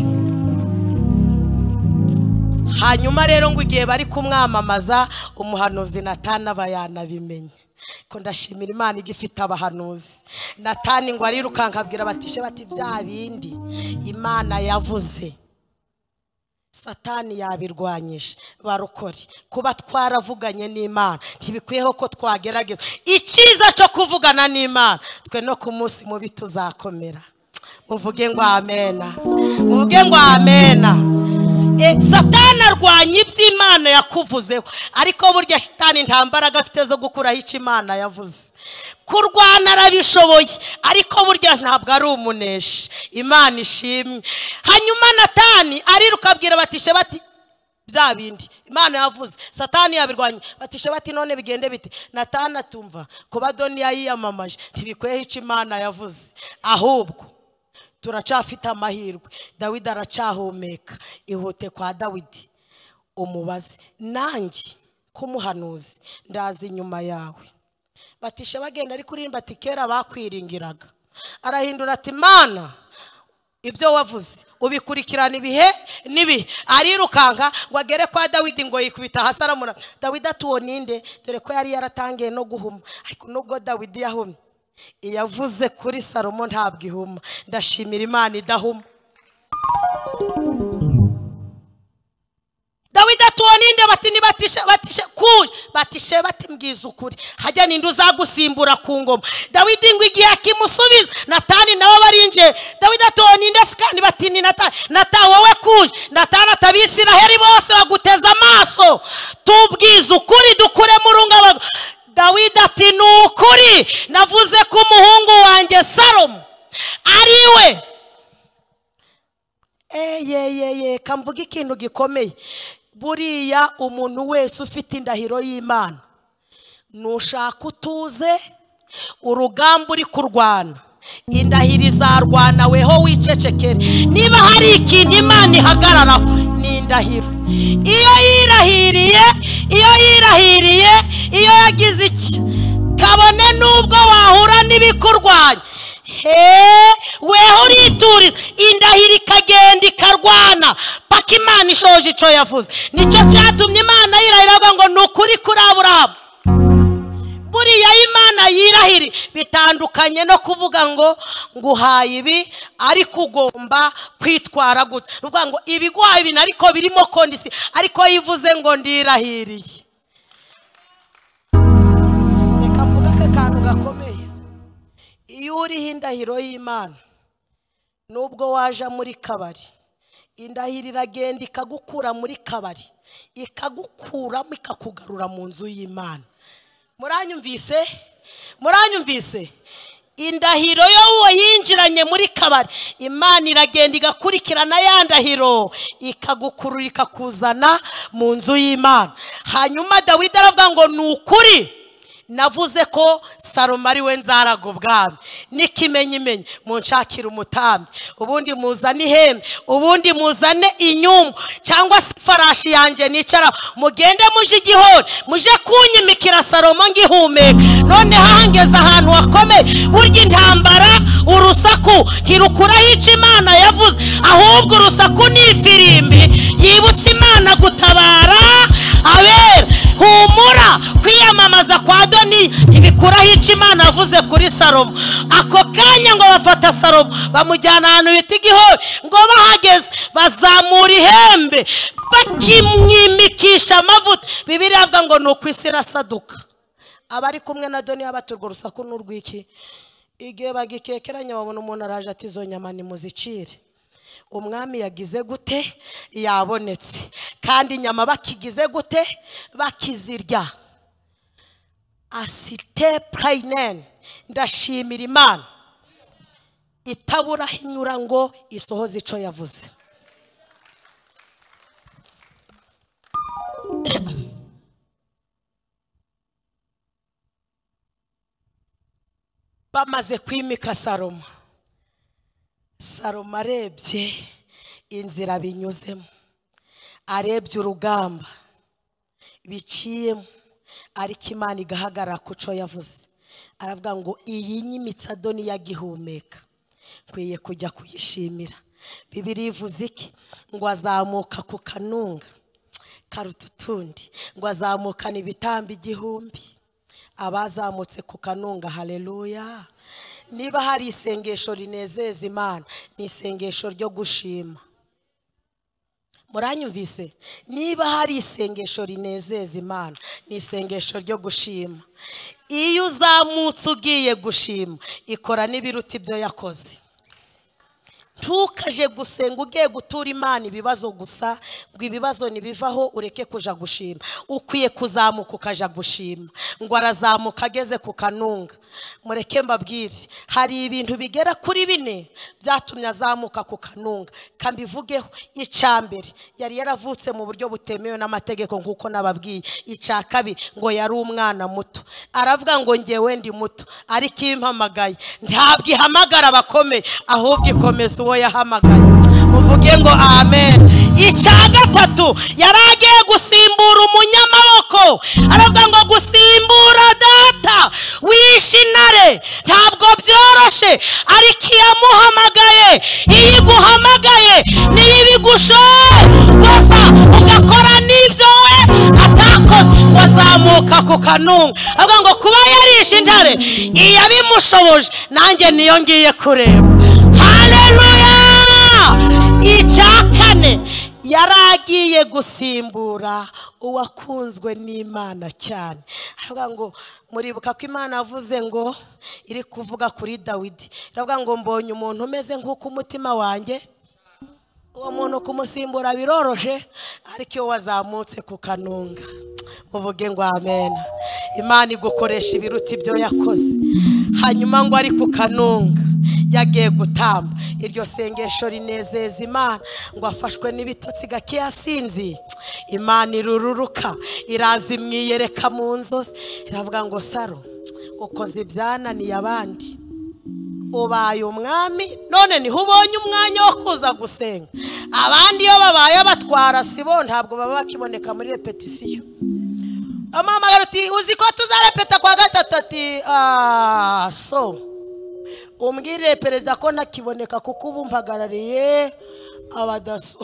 Hanyuma rero ngo igihe bari kumwamamaza, umuhanuzi Natani aba yanabimenye. ko ndashimira Imana igifite abahanuzi. Natani ngo arirukanka abwira batishe bati bya bindi Imana yavuze Satani yabirwanyije. Barukori kuba twaravuganye n'Imana ntibikwiyeho ko twagerageza icyiza cyo kuvugana n'Imana, twe no ku munsi mubi tuzakomera. Muvuge ngo amena, muvuge ngo amena. E, Satani arwanya iby'Imana yakuvuzeho, ariko burya Satani nta mbaraga afite zo gukuraho icyo Imana yavuze. Kurwana arabishoboye, ariko burya ntabwo ari umuneshi. Imana ishimwe. Hanyuma Natani ariruka abwira batishe bati bya bindi Imana yavuze Satani yabirwanya. Batishe bati none bigende bite? Natani atumva kuba Adoniya yiyamamaje ntibikweho icyo Imana yavuze, ahubwo turacafite amahirwe. Dawidi aracahumeka. Ihute kwa Dawidi umubaze, nanjye kumuhanuzi ndazi inyuma yawe. Batishe bagenda ari kurimba ati kera bakwiringiraga. Arahindura ati Mana ibyo wavuze ubikurikirana ibihe nibi. Arirukanka ngo agere kwa Dawidi ngo yikubita hasi aramura. Dawidi atuwo ninde? Dore ko yari yaratangiye no guhuma, ariko nubwo Dawidi yahumye yavuze kuri Salomo ntabwo ihuma. Ndashimira Imana idahuma. Dawidi atuwo ninde? Bati ni batishe batishe kuye. Batishe bati mbwiza ukuri hajya ninde uzagusimbura ku ngoma? Dawidi ngo igihe akimusubiza Natani nawe barinje. Dawidi atuwo ninde? Sikani bati ni Natani. Nata wowe kuye. Natani atabisiraheli bose baguteza amaso, tubwiza ukuri dukure mu runga. Dawidi ati nukuri navuze ko umuhungu wanjye Salomo ariwe. Eyeyeye kamvuga ikintu gikomeye. Buriya umuntu wese ufite indahiro y'Imana nushaka utuze urugamba uri kurwana, indahiro izarwana weho wicecekere. Niba hari ikintu Imana ihagararaho ni indahiro. Iyo yirahiriye iyo yirahiriye iyo yagize iki kabone nubwo wahura n'ibikurwanya, he weho urituriza indahiro ikagenda ikarwana paka Imana ishoje icyo yavuze. Nicyo cyatumye Imana yirahira ngo nukuri kuri Aburahamu. Buriya Imana yirahiri bitandukanye no kuvuga ngo nguhaye ibi ariko ugomba kwitwara gute. Ruvuga ngo ibigwaye ibintu ariko birimo kondisi, ariko yivuze ngo ndirahiriye. Reka mvuga ka kantu gakomeye. Iyo uri indahiro y'Imana nubwo waje muri kabari, indahiro iragenda ikagukura muri kabari ikagukuramo ikakugarura mu nzu y'Imana. Muranyumvise? Muranyumvise? Indahiro yo uwo yinjiranye muri kabari, Imana iragenda igakurikirana ya ndahiro ikagukurura ikakuzana mu nzu y'Imana. Hanyuma Dawidi aravuga ngo nukuri navuze ko Salomo ari we nzaraga ubwami. Nikimenyimenyi munshakira umutambyi, ubundi muzane ihembe, ubundi muzane inyumbu cyangwa se farashi yanjye nicara, mugende muje igihori muje kunyimikira Salomo ngihumeka. None hangeze ahantu hakomeye. Burya intambara urusaku ntirukuraho icyo Imana yavuze, ahubwo urusaku ni ifirimbi yibutsa Imana gutabara abera. Humura kwiyamamaza kwa Adoniya ntibikuraho icyo Imana yavuze kuri Salomo. Ako kanya ngo bafata Salomo bamujyana ahantu bita igihori, ngo bahageze bazamura ihembe bakimwimikisha amavuta. Bibiliya ivuga ngo ni uko isi irasaduka. Abari kumwe na Adoniya baturwa urusaku n'urwiki. Igihe bagikekeranya babona umuntu araje ati izo nyama nimuzicire. Umwami yagize gute? Yabonetse. Kandi inyama bakigize gute? Bakizirya. Asite prainen. Ndashimira Imana itabura hinyura ngo isohoze icyo yavuze. Bamaze kwimika Salomo, Salomo arebye inzira binyuzemo, arebye urugamba biciyemo, ariko Imana igahagarara ku cyo yavuze. Aravuga ngo iyi nyimitsi Adoniya gihumeka nkwiye kujya kuyishimira. Bibiliya ivuze iki? Ngo azamuka ku kanunga karuta utundi, ngo azamukana ibitambi igihumbi, abazamutse ku kanunga. Haleluya. Niba hari isengesho rinezeza Imana, ni isengesho ryo gushima. Muranyumvise? Niba hari isengesho rinezeza Imana, ni isengesho ryo gushima. Iyo uzamutse ugiye gushima, ikora n'ibiruta ibyo yakoze. Ntukaje gusenga ugiye gutura Imana ibibazo gusa, ngo ibibazo nibivaho ureke kuja gushima. Ukwiye kuzamuka ukaja gushima. Ngo arazamuka ageze ku kanunga. Mureke mbabwire, hari ibintu bigera kuri bine byatumye azamuka ku kanunga. Kambivugeho. Icambere, yari yaravutse mu buryo butemewe n'amategeko nkuko nababwiye. Ica kabiri, ngo yari umwana muto. Aravuga ngo ngewe ndi muto, ariko impamagaye ntabwo ihamagara abakomeye, ahubwo ikomeza uwo yahamagaye. Muvuge ngo amen. Ica gatatu, yaragiye gusimbura umunyamaboko. Aravuga ngo gusimbura data wishe intare ntabwo byoroshe, ariko iyamuhamagaye, iyo iguhamagaye niyo ibigushoboza ugakora n'ibyo we atakoze. Wazamuka ku kanunga. Aravuga ngo kuba yarishe intare iyo abimushoboje, nanjye niyo ngiye kureba. Haleluya. Ica kane, yaragiye gusimbura uwakunzwe n'Imana cyane. Aravuga ngo muribuka ko Imana yavuze ngo iri kuvuga kuri Dawidi. Aravuga ngo mbonye umuntu umeze nk'uko umutima wanjye. Uwo muntu kumusimbura biroroshe, ariko iyo wazamutse ku kanunga, muvuge ngo amen. Imana igukoresha ibiruta ibyo yakoze. Hanyuma ngo ari ku kanunga yagiye gutamba. Iryo sengesho rinezeza Imana. Ngo afashwe n'ibitotsi gake yasinzi, Imana irururuka iraza imwiyereka mu nzozi. Iravuga ngo Saro, ukoze ibyananiye abandi, ubaye umwami, none niho ubonye umwanya wo kuza gusenga. Abandi iyo babaye abatwara sibo ntabwo baba bakiboneka muri repetisiyo. Amamagara uti uzi ko tuzarepeta kwa gatatu. Ati ah so umbwire perezida ko ntakiboneka kuko ubu mpagarariye abadaso.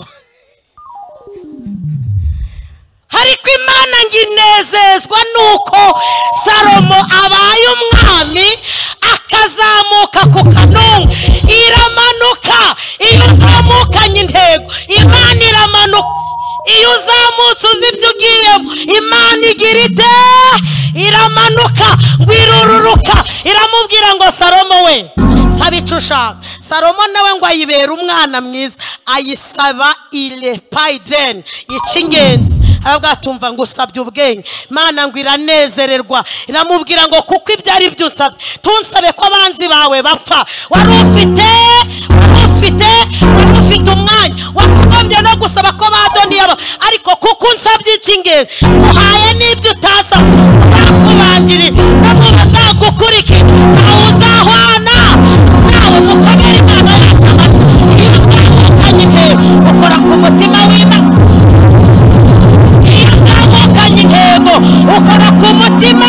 Ariko Imana nginezezwa nuko Salomo abaye umwami akazamuka ku kanunga. Iramanuka iyo uzamukanye intego, Imana iramanuka. Iyo uzamutse uzi ibyo ugiyemo, Imana igira ite? Iramanuka, ngo irururuka. Iramubwira ngo Salomo we, saba icyo ushaka. Salomo nawe ngo ayibera umwana mwiza, ayisaba ile paiden icy'ingenzi. Aravuga atumva ngo usabye ubwenge. Imana ngo iranezererwa, iramubwira ngo kuko ibyo ari byo unsabye, tunsabe ko abanzi bawe bapfa. Wari ufite wari ufite wari ufite umwanya wakugombye no gusaba ko badoniyaba, ariko kuko unsabye icy'ingenzi uhaye n'ibyo utaza bakubangiri nabo bazagukurikira. Nawe uzahwana nawe mukomere Imana yacu amashyi. Iyo uzamukanye intego ukora ku mutima w'Imana. Iyo uzamukanye intego ukora ku mutima.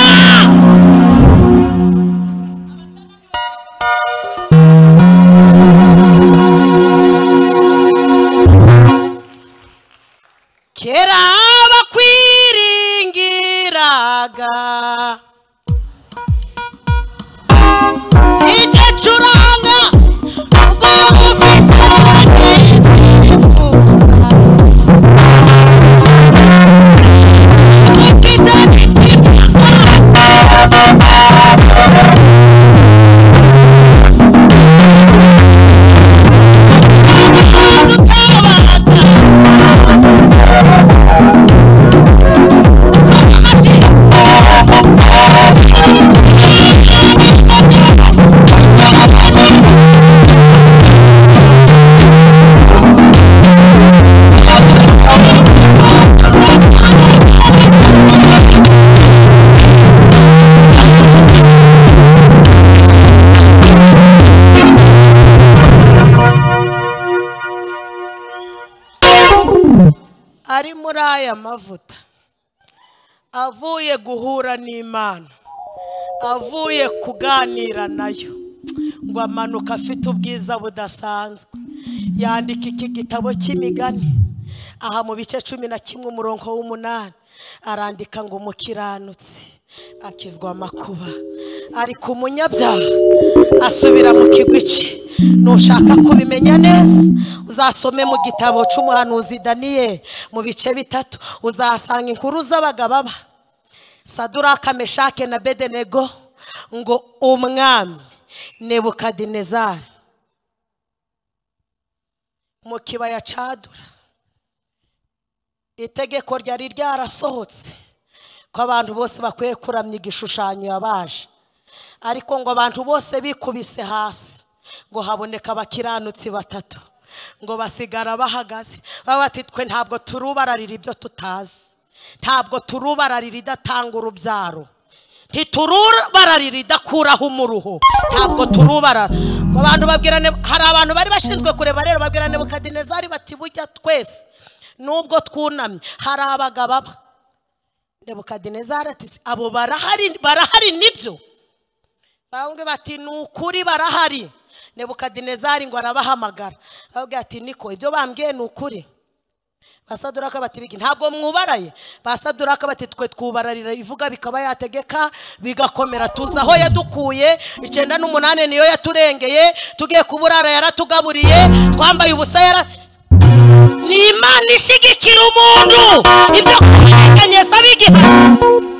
Kera bakwiringiraga icyo curanga ubwo ufite n'itwifuza, ufite n'itwifuza. Ari muri aya mavuta, avuye guhura n'Imana, avuye kuganira nayo, ngo amanuka afite ubwiza budasanzwe. Yandika iki gitabo cy'imigani. aha mu bice cumi na kimwe umurongo w'umunani arandika ngo umukiranutsi akizwa amakuba ariko umunyabyaha asubira mu kigwici. Nushaka kubimenya neza uzasome mu gitabo cy'umuhanuzi Daniyeli mu bice bitatu uzasanga inkuru z'abagabo Saduraka, Meshake na Abedenego ngo umwami Nebukadinezari mu kibaya cadura itegeko ryari ryarasohotse ko abantu bose bakwiye kuramya igishushanyo yabaje, ariko ngo abantu bose bikubise hasi ngo haboneka abakiranutsi batatu ngo basigara bahagaze babati twe ntabwo turubararira ibyo tutazi, ntabwo turubararira idatanga urubyaro, ntiturubararira idakuraho umuruho, ntabwo turubarara. Abantu babwirane, hari abantu bari bashinzwe kureba rero babwirane Nebukadinezari bati bujya twese nubwo twunamye hari abagabo. Nebukadinezari ati abo barahari barahari nibyo, bavuga bati nukuri barahari. Nebukadinezari ngo arabahamagara bavuga ati niko ibyo bambwiye nukuri. Basaduraka bati biki ntabwo mwubaraye. Basaduraka bati twe twubararira ivuga bikaba yategeka bigakomera, tuza aho yadukuye icyenda n'umunani niyo yaturengeye, tugiye kuburara yaratugaburiye, twambaye ubusa yara. Ni Imana ishigikira umuntu ibyo kumenyekanyeza bigihari.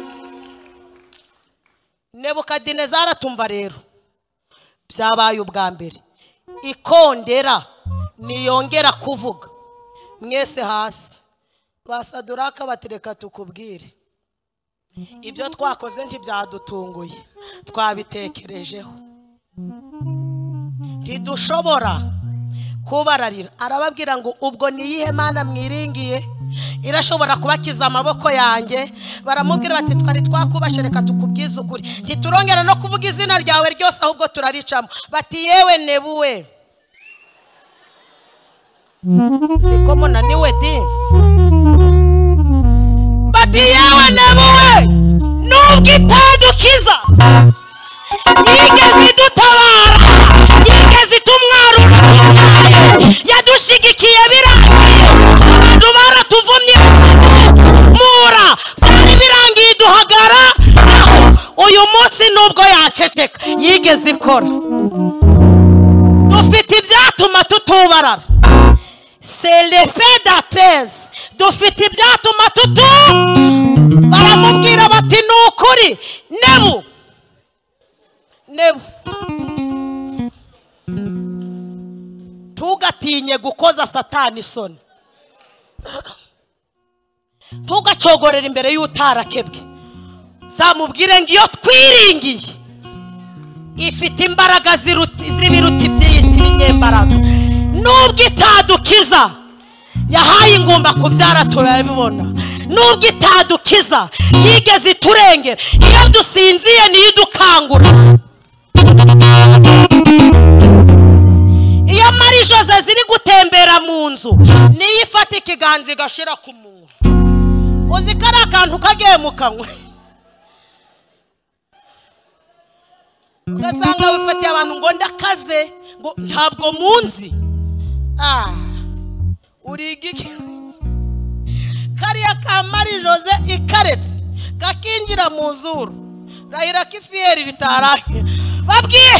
Nebukadinezari atumva rero byabaye ubwa mbere ikondera niyongera kuvuga mwese hasi. Basaduraka batireka tukubwire ibyo twakoze ntibyadutunguye, twabitekerejeho, ntidushobora kubararira. Arababwira ngo ubwo niyihe Mana mwiringiye irashobora kubakiza amaboko yanjye? Baramubwira bati twari twakubashe reka tukubwize ukuri, ntiturongera no kuvuga izina ryawe ryose ahubwo turaricamo. Bati yewe Nebuwe siko munaniwe di. Bati yewe Nebuwe nubwo itadukiza yigeze idutabara, yigeze itumwarura, yadushigikiye birangiye, abantu baratuvumye mura byari birangiye duhagara, naho uyu munsi nubwo yaceceka yigeze ikora. Dufite ibyatuma tutubarara, c'est l'effet d'Athènes. Dufite ibyatuma tutu. Baramubwira bati nukuri Nebu Nebu tugatinye gukoza Satani isoni, tugacogorera imbere y'utarakebwe. Zamubwire ngo iyo twiringiye ifite imbaraga zibiruta ibyiyita ibinyembaraga, nubwo itadukiza yahaye ingumba kubyara turabibona, nubwo itadukiza yigeze iturengera, iyo dusinziye niyo idukangura. Iyo Mari Jose ziri gutembera mu nzu niyo ifata ikiganza igashira ku muntu, uzi ko ari akantu kagiye mu kanwa, ugasanga wifatiye abantu ngo ndakaze ngo ntabwo munzi. Ah, urigiki kariya ka Mari Jose ikaretse kakinjira mu zuru rahira kifiyeri ritarahe babwiye.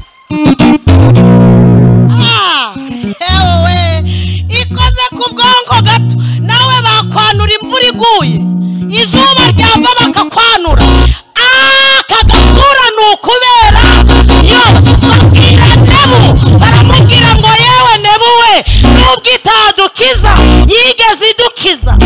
Ah, hewe ikoze ku bwonko gato nawe bakwanura imvura iguye, izuba ryava bakakwanura. Ah, kagasura nukubera yo babwira Nebu, baramubwira ngo yewe Nebuwe nubwo itadukiza yigeze idukiza.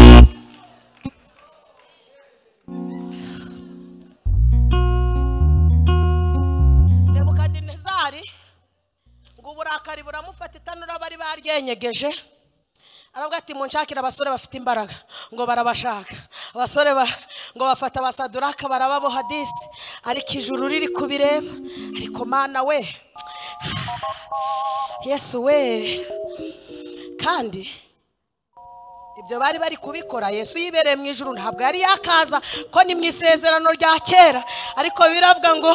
Nebukadinezari ngo uburakari buramufata itanura bari baryenyegeje, aravuga ati munshakira abasore bafite imbaraga. Ngo barabashaka abasore ba, ngo bafata Basaduraka barababoha disi, ariko ijuru riri kubireba. Ariko Mana we Yesu we, kandi ibyo bari bari kubikora Yesu yibereye mu ijuru, ntabwo yari yakaza ko ni mu isezerano rya kera, ariko biravuga ngo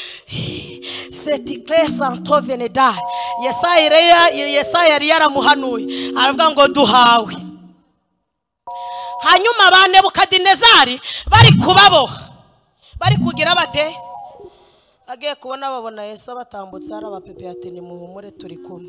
seti crescent veneda. Yesaya Yesaya yari yaramuhanuye aravuga ngo duhawe hanyuma ba Nebukadinezari bari kubaboha bari kugira bate agiye kubona babona Yesu abatambutse ari abapepe ati ni muhumure turi kumwe.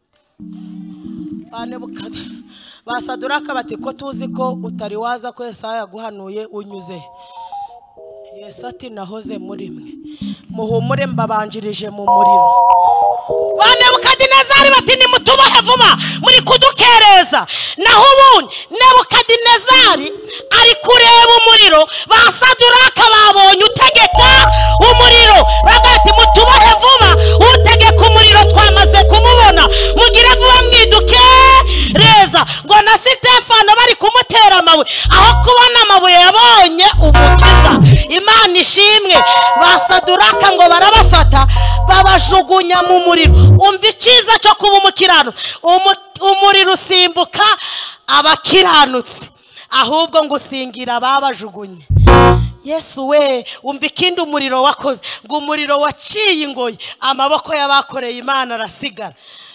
ba Nebukadinezari basaduraka bati ko tuzi ko utari waza ko Yesu yaguhanuye unyuze. Yesu ati nahoze muri mwe muhumure mbabanjirije mu muriro. ba Nebukadinezari bati ni mutubahe vuba muri kudukereza. Naho ubundi Nebukadinezari ari kureba umuriro, basaduraka babonye utegeka umuriro bagati mutubahe vuba utegeka umuriro twamaze kumubona mugire vuba mwiduke reza. Ngo na Sitefano bari kumutera amabuye, aho kubona amabuye yabonye umukiza. Imana ishimwe. Basaduraka ngo barabafata babajugunya mu muriro. Umva icyiza cyo kuba umukirano, umuriro usimbuka abakiranutse ahubwo ngo usingira babajugunye. Yesu we, umva ikindi umuriro wakoze, ngo umuriro waciye ingoyi amaboko y'abakoreye Imana arasigara.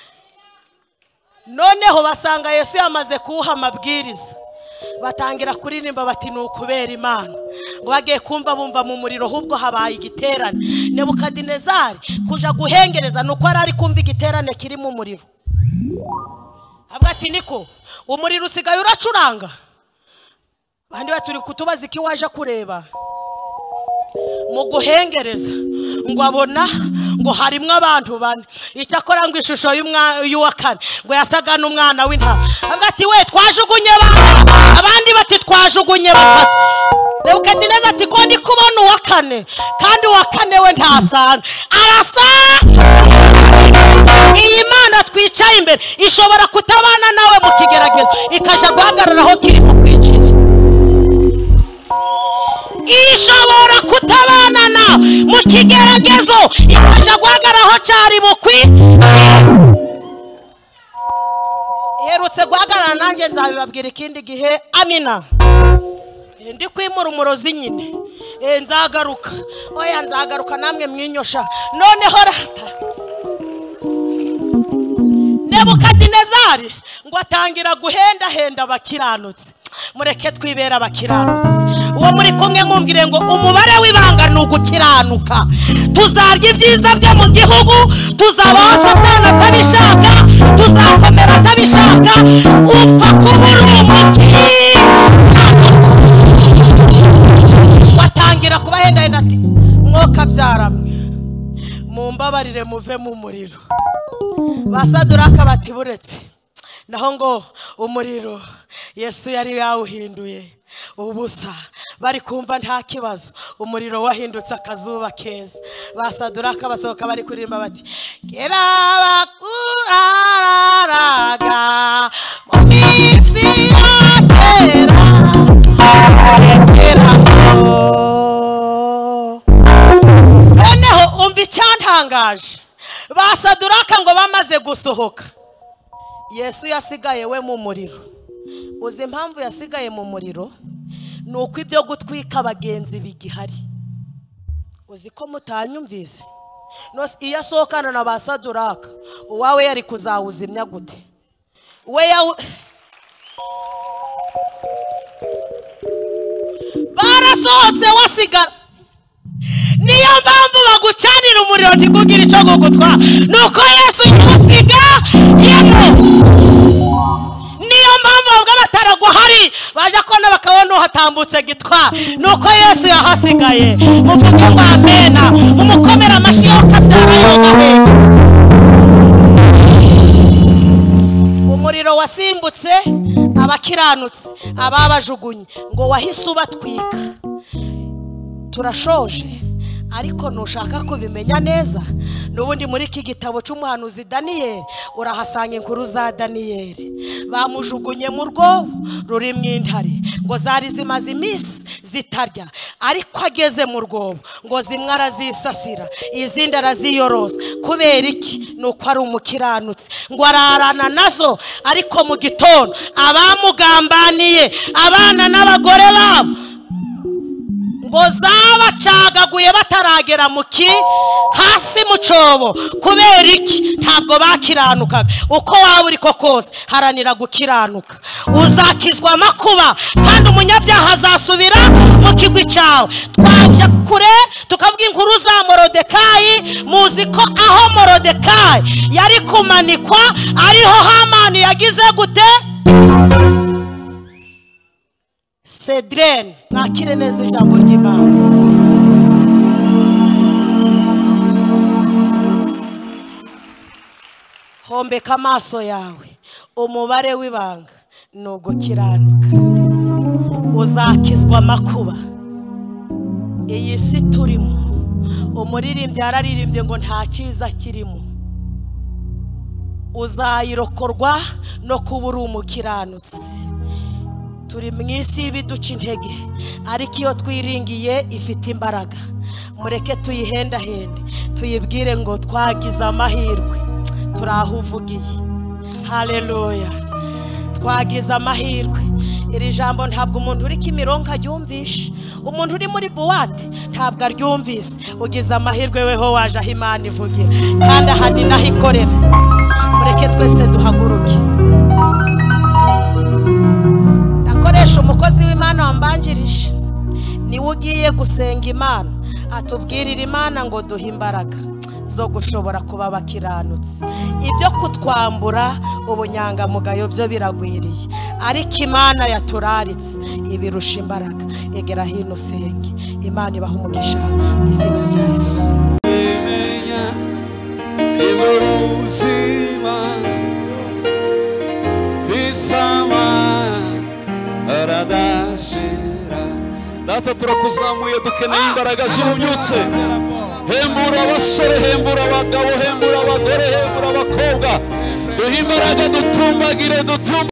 Noneho basanga Yesu yamaze kuha amabwiriza, batangira kuririmba bati ni ukubera Imana. Ngo bagiye kumva bumva mu muriro ahubwo habaye igiterane. Nebukadinezari kuja guhengereza nuko ari kumva igiterane kiri mu muriro. Avuga ati niko umuriro usigaye uracuranga. Bandi baturi kutubaza iki waje kureba mu guhengereza. Ngo abona ngo harimo abantu bane, icyakora ngo ishusho y'uwa kane ngo yasaga n'umwana w'intama. Avuga ati we twajugunye bane, abandi bati twajugunye batatu. Nebukadinezari ati ko ndi kubona uwa kane, kandi uwa kane we ntasanzwe arasa. Iyi Mana twicaye imbere ishobora kutabana nawe mu kigeragezo ikaja guhagarara aho kiri mu kwicira. Ishobora kutabana na mu kigeragezo ikaja guhagarara aho cyari bukwi. Iherutse guhagarara nanjye nzabibabwira ikindi gihe. Amina. Ndi kwimura umurozi nyine. Eh nzagaruka. Oya nzagaruka namwe mwinyosha. Noneho rata Nebukadinezari ngo atangira guhenda henda abakiranutse. Mureke twibera abakiranutse. Uwo muri kumwe mumbwire ngo umubare w'ibanga ni ugukiranuka. Tuzarya ibyiza byo mu gihugu, tuzabaho Satani atabishaka, tuzakomera atabishaka. Upfa kubura umuki watangira kubahenda henda ati mwoka byaramwe mumbabarire muve mu muriro. Basaduraka bati buretse naho ngo umuriro Yesu yari yawuhinduye ubusa. Bari kumva nta kibazo, umuriro wahindutse akazuba keza. Basaduraka basohoka bari kuririmba bati kera bakuraraga mu minsi ya kera kera. Noneho umva icyantangaje, Basaduraka ngo bamaze gusohoka Yesu yasigaye we mu muriro. Uzi impamvu yasigaye mu muriro? Nuko ibyo gutwika abagenzi bigihari. Uzi ko mutanyumvise? Nose iyo asohokana na Basaduraka uwawe yari kuzawuzimya gute? We ya barasohotse wasigara. Niyo mpamvu bagucanira umuriro ntikugira icyo gutwara. Nuko Yesu yamusiga yemo. Niyo mpamvu ubwo bataraguhari baje kona bakabona uhatambutse gitwa. Nuko Yesu yahasigaye. Muvuge ngo amena, mumukomera amashyi yo kabyara yo gaheka. Umuriro wasimbutse abakiranutse ababajugunye ngo wahise ubatwika. Turashoje ariko nushaka kubimenya neza, nubundi muri iki gitabo cy'umuhanuzi Daniyeli urahasanga inkuru za Daniyeli. Bamujugunye mu rwobo ruri mu intare, ngo zari zimaze iminsi zitarya, ariko ageze mu rwobo ngo zimwe arazisasira izindi araziyoroza. Kubera iki? Nuko ari umukiranutsi. Ngo ararana nazo, ariko mu gitondo abamugambaniye abana n'abagore babo ngo zabacagaguye bataragera mu ki hasi mu cobo. Kubera iki? Ntabwo bakiranukaga. Uko waba uri ko kose haranira gukiranuka, uzakizwa amakuba kandi umunyabyaha azasubira mu kigwi cyawe. Twajya kure tukavuga inkuru za Morodekayi. Muzi ko aho Morodekayi yari kumanikwa ariho Hamani yagize gute? Cedrene, mwakire neza ijambo ry'Imana. Hombeka amaso yawe, umubare w'ibanga ni ugukiranuka, uzakizwa amakuba. Iyi si turimo, umuririmbyi yararirimbye ngo nta cyiza kirimo. Uzayirokorwa no kuba uri umukiranutsi. Turi mu isi y'ibiduca intege, ariko iyo twiringiye ifite imbaraga. Mureke tuyihendahende, tuyibwire ngo twagize amahirwe, turahuvugiye. Haleluya, twagize amahirwe. Iri jambo ntabwo umuntu uri Kimironko aryumvisha, umuntu uri muri buwate ntabwo aryumvise. Ugize amahirwe weho waje aho Imana ivugira, kandi aha ni naho ikorera. Mureke twese duhaguruke. Ndakoresha umukozi w'Imana wambanjirije, niwe ugiye gusenga Imana, atubwirira Imana ngo duhe imbaraga zo gushobora kuba bakiranutse. Ibyo kutwambura ubunyangamugayo byo biragwiriye, ariko Imana yaturaritse ibirusha imbaraga. Egera hino usenge, Imana ibaha umugisha mu izina rya Yesu. Imenya ibuzima visama aradashira. Data turakuzamuye, dukeneye imbaraga z'ububyutse. Hembura abasore, hembura abagabo, hembura abagore, hembura abakobwa. Duhe imbaraga dutumbagire dutumba